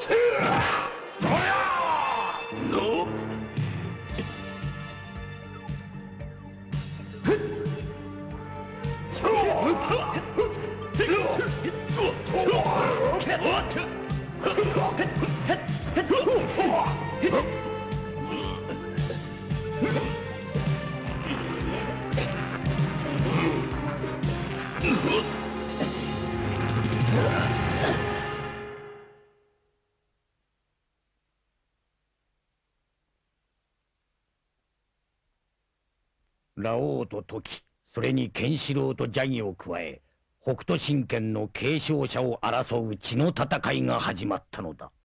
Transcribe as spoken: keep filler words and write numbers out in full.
ラオウと時、それにケンシロウとジャギを加え、北斗神拳の継承者を争う血の戦いが始まったのだ。